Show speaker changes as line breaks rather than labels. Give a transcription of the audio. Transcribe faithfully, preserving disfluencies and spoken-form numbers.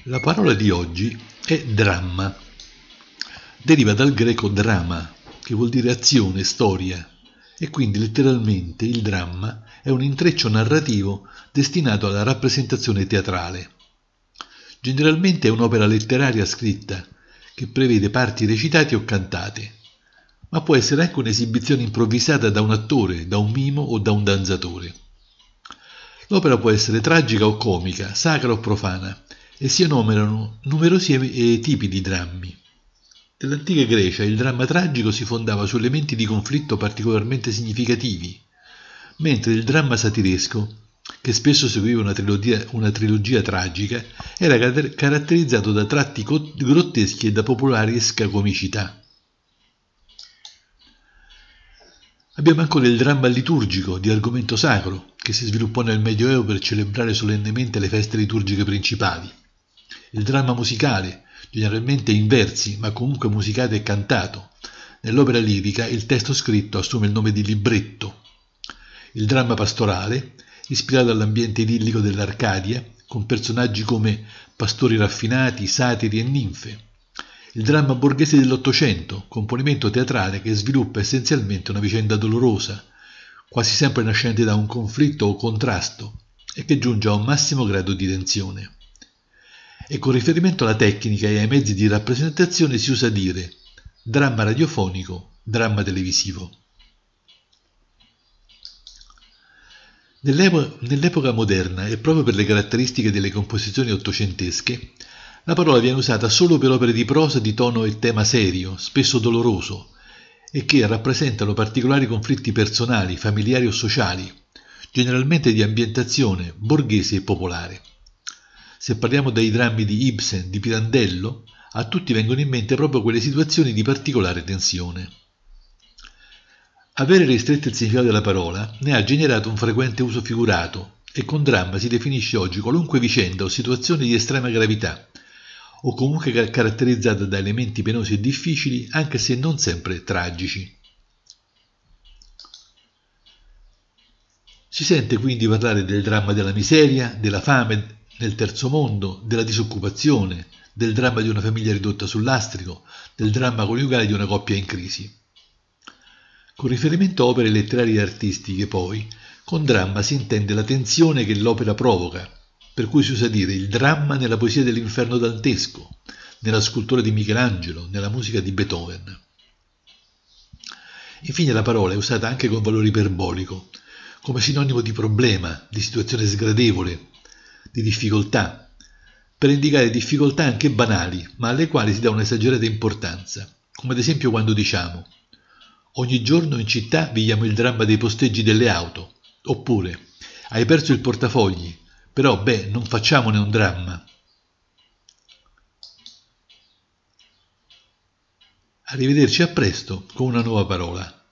La parola di oggi è dramma. Deriva dal greco drama, che vuol dire azione, storia, e quindi letteralmente il dramma è un intreccio narrativo destinato alla rappresentazione teatrale. Generalmente è un'opera letteraria scritta, che prevede parti recitate o cantate, ma può essere anche un'esibizione improvvisata da un attore, da un mimo o da un danzatore. L'opera può essere tragica o comica, sacra o profana, e si enumerano numerosi eh, tipi di drammi. Nell'antica Grecia il dramma tragico si fondava su elementi di conflitto particolarmente significativi, mentre il dramma satiresco, che spesso seguiva una trilogia, una trilogia tragica, era caratterizzato da tratti grotteschi e da popolaresca comicità. Abbiamo ancora il dramma liturgico di argomento sacro, che si sviluppò nel Medioevo per celebrare solennemente le feste liturgiche principali. Il dramma musicale, generalmente in versi, ma comunque musicato e cantato. Nell'opera lirica il testo scritto assume il nome di libretto. Il dramma pastorale, ispirato all'ambiente idillico dell'Arcadia, con personaggi come pastori raffinati, satiri e ninfe. Il dramma borghese dell'Ottocento, componimento teatrale che sviluppa essenzialmente una vicenda dolorosa, quasi sempre nascente da un conflitto o contrasto, e che giunge a un massimo grado di tensione. E con riferimento alla tecnica e ai mezzi di rappresentazione si usa dire dramma radiofonico, dramma televisivo. Nell'epoca moderna, e proprio per le caratteristiche delle composizioni ottocentesche, la parola viene usata solo per opere di prosa di tono e tema serio, spesso doloroso, e che rappresentano particolari conflitti personali, familiari o sociali, generalmente di ambientazione borghese e popolare. Se parliamo dei drammi di Ibsen, di Pirandello, a tutti vengono in mente proprio quelle situazioni di particolare tensione. Avere ristretto il significato della parola ne ha generato un frequente uso figurato, e con dramma si definisce oggi qualunque vicenda o situazione di estrema gravità, o comunque caratterizzata da elementi penosi e difficili, anche se non sempre tragici. Si sente quindi parlare del dramma della miseria, della fame nel terzo mondo, della disoccupazione, del dramma di una famiglia ridotta sul lastrico, del dramma coniugale di una coppia in crisi. Con riferimento a opere letterarie e artistiche, poi, con dramma si intende la tensione che l'opera provoca, per cui si usa dire il dramma nella poesia dell'inferno dantesco, nella scultura di Michelangelo, nella musica di Beethoven. Infine la parola è usata anche con valore iperbolico, come sinonimo di problema, di situazione sgradevole, di difficoltà, per indicare difficoltà anche banali, ma alle quali si dà un'esagerata importanza, come ad esempio quando diciamo ogni giorno in città viviamo il dramma dei posteggi delle auto, oppure hai perso il portafogli, però beh, non facciamone un dramma. Arrivederci a presto con una nuova parola.